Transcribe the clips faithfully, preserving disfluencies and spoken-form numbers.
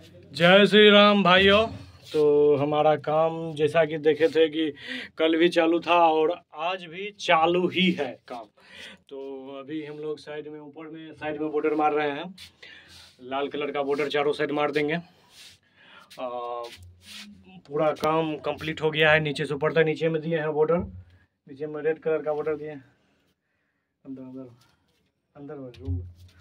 जय श्री राम भाइयों। तो हमारा काम जैसा कि देखे थे कि कल भी चालू था और आज भी चालू ही है काम। तो अभी हम लोग साइड में ऊपर में साइड में बॉर्डर मार रहे हैं। लाल कलर का बॉर्डर चारों साइड मार देंगे। आ, पूरा काम कंप्लीट हो गया है। नीचे से ऊपर तक नीचे में दिए हैं बॉर्डर। नीचे में रेड कलर का बॉर्डर दिए हैं। अंदर अंदर अंदर रूम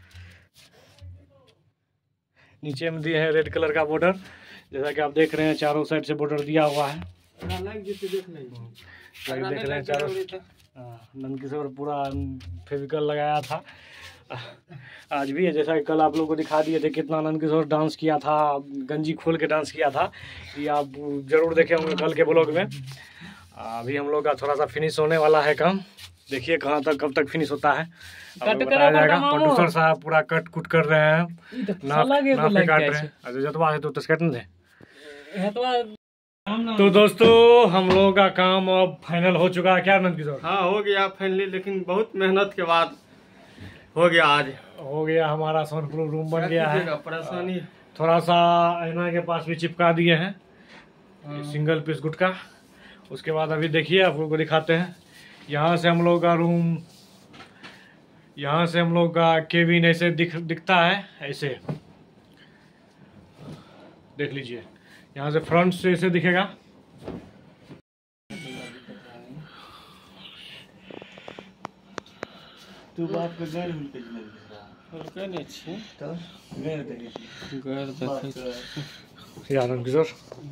नीचे में दिए हैं रेड कलर का बॉर्डर। जैसा कि आप देख रहे हैं चारों साइड से बॉर्डर दिया हुआ है। देख रहे हैं चारों। नंदकिशोर पूरा फेविकल लगाया था। आज भी है, जैसा कि कल आप लोगों को दिखा दिए थे कितना नंदकिशोर डांस किया था, गंजी खोल के डांस किया था। ये आप जरूर देखे होंगे कल के ब्लॉग में। अभी हम लोग का थोड़ा सा फिनिश होने वाला है काम। देखिए कहाँ तक कब तक फिनिश होता है बताया जाएगा। प्रोड्यूसर साहब पूरा कट कुट कर रहे हैं, नाप नाप काट रहे हैं। अच्छा जतवा है तो तस्कट नहीं दे। तो दोस्तों हम लोगों का काम अब फाइनल हो चुका है क्या नंदकिशोर? हाँ हो गया फाइनली, लेकिन बहुत मेहनत के बाद हो गया। आज हो गया, हमारा सोनप्रूफ रूम बन गया है। परेशानी थोड़ा सा आईना के पास भी चिपका दिए हैं सिंगल पीस गुटका। उसके बाद अभी देखिए आप लोगों को दिखाते हैं। यहाँ से हम लोग का रूम, यहाँ से हम लोग का केबिन ऐसे दिख दिखता है। ऐसे देख लीजिए, यहाँ से फ्रंट से ऐसे दिखेगा। तू बात के घर में कितना और कहने छे तो घर देखे घर देखे यार नंदकिशोर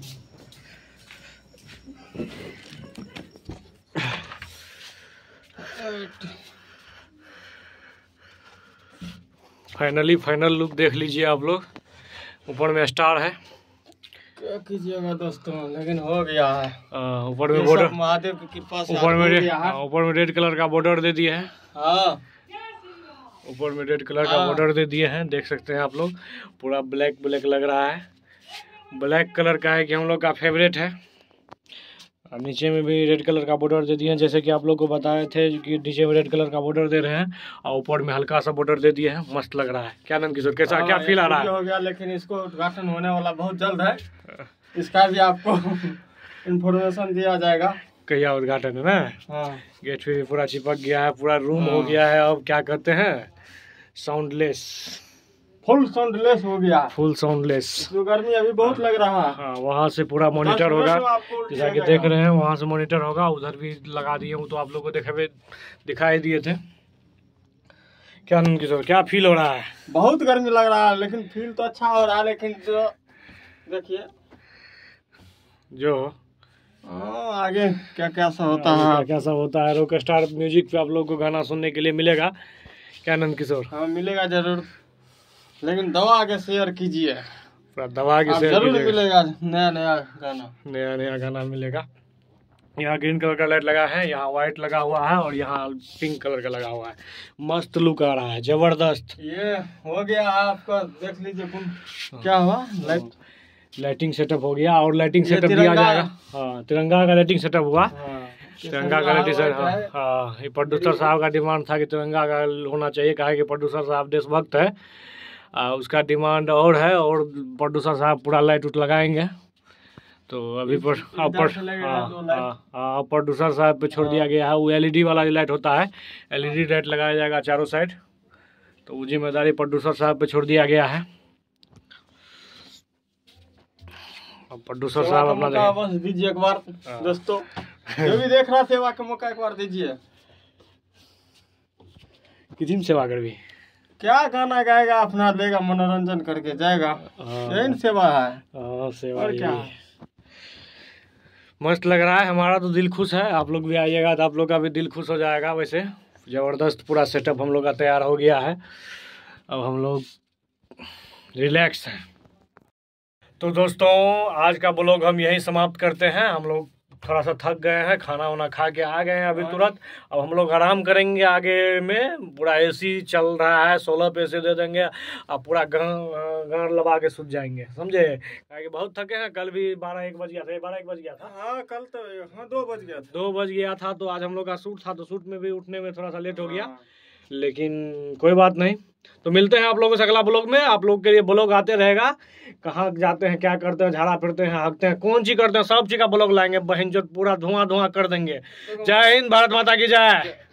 फाइनली फाइनल लुक देख लीजिए आप लोग। ऊपर में स्टार है। क्या कीजिएगा दोस्तों, लेकिन हो गया है। ऊपर में बॉर्डर महादेव की कृपा से ऊपर में ऊपर में रेड कलर का बॉर्डर दे दिए हैं। हाँ ऊपर में रेड कलर का बॉर्डर दे दिए हैं, देख सकते हैं आप लोग। पूरा ब्लैक ब्लैक लग रहा है। ब्लैक कलर का है कि हम लोग का फेवरेट है। और नीचे में भी रेड कलर का बॉर्डर दे दिए हैं, जैसे कि आप लोग को बताए थे कि नीचे में रेड कलर का बॉर्डर दे रहे हैं और ऊपर में हल्का सा बॉर्डर दे दिए हैं। मस्त लग रहा है क्या नंदकिशोर? कैसा क्या फील आ रहा है? हो गया, लेकिन इसको उद्घाटन होने वाला बहुत जल्द है। इसका भी आपको इंफॉर्मेशन दिया जाएगा। कहिया उद्घाटन है ना? हाँ। गेट पे भी पूरा चिपक गया है, पूरा रूम हो गया है। अब क्या कहते हैं, साउंडलेस, फुल साउंडलेस हो गया। Full soundless. तो गर्मी अभी बहुत लग रहा है। हाँ वहाँ से पूरा मॉनिटर होगा, जैसा कि देख रहे हैं वहाँ से मॉनिटर होगा। उधर भी लगा दिए हूँ तो आप लोगों को देखे दिखाई दिए थे। क्या नंदकिशोर क्या फील हो रहा है? बहुत गर्मी लग रहा है, लेकिन फील तो अच्छा हो रहा है। लेकिन जो देखिए जो आ, आगे क्या क्या सा होता है, क्या क्या सा होता है। रॉक स्टार म्यूजिक पे आप लोग को गाना सुनने के लिए मिलेगा क्या नंदकिशोर? हाँ मिलेगा जरूर, लेकिन दवा आगे शेयर कीजिए। पूरा दवा के शेयर जरूर मिलेगा नया नया गाना, नया नया गाना मिलेगा। यहाँ ग्रीन कलर का लाइट लगा है, यहाँ व्हाइट लगा हुआ है और यहाँ पिंक कलर का लगा हुआ है। मस्त लुक आ रहा है, जबरदस्त। ये हो गया आपका, देख लीजिए क्या हुआ। लाइट लाइटिंग सेटअप हो गया और लाइटिंग सेटअप दिया जाएगा। हाँ तिरंगा का लाइटिंग सेटअप हुआ। तिरंगा का लाइटिंग सेटअप, हाँ ये प्रोड्यूसर साहब का डिमांड था कि तिरंगा का होना चाहिए। कहा कि प्रोड्यूसर साहब देशभक्त है, आ, उसका डिमांड और है। और प्रोड्यूसर साहब पूरा लाइट उट लगाएंगे। तो अभी पर हाँ प्रोड्यूसर साहब पे छोड़ दिया गया है। वो एलईडी वाला जो लाइट होता है, एलईडी लाइट लगाया जाएगा चारों साइड। तो वो जिम्मेदारी प्रोड्यूसर साहब पे छोड़ दिया गया है। प्रोड्यूसर साहब अपना बस दीजिए एक बार दोस्तों, जो भी देख रहा सेवा का मौका एक बार दीजिए। किसी सेवा कर भी क्या गाना गाएगा, अपना देगा, मनोरंजन करके जाएगा। यही सेवा है। हाँ सेवा और क्या मस्त लग रहा है। हमारा तो दिल खुश है। आप लोग भी आइएगा तो आप लोग का भी दिल खुश हो जाएगा। वैसे ज़बरदस्त पूरा सेटअप हम लोग का तैयार हो गया है। अब हम लोग रिलैक्स हैं। तो दोस्तों आज का ब्लॉग हम यहीं समाप्त करते हैं। हम लोग थोड़ा सा थक गए हैं, खाना वाना खा के आ गए हैं अभी तुरंत। अब हम लोग आराम करेंगे। आगे में पूरा एसी चल रहा है, सोलह पे एसी दे देंगे और पूरा गाड़ लगा के सूत जाएंगे, समझे? क्योंकि बहुत थके हैं। कल भी बारह एक बज गया था, बारह एक बज गया था। हाँ कल तो हाँ दो बज गया था। दो बज गया था। तो आज हम लोग का शूट था, तो शूट में भी उठने में थोड़ा सा लेट हो गया। लेकिन कोई बात नहीं। तो मिलते हैं आप लोगों से अगला ब्लॉग में। आप लोग के लिए ब्लॉग आते रहेगा, कहाँ जाते हैं, क्या करते हैं, झाड़ा फिरते हैं, हाँकते हैं, कौन चीज़ करते हैं, सब चीज़ का ब्लॉग लाएंगे। बहन जो पूरा धुआं धुआं कर देंगे। जय हिंद, भारत माता की जय।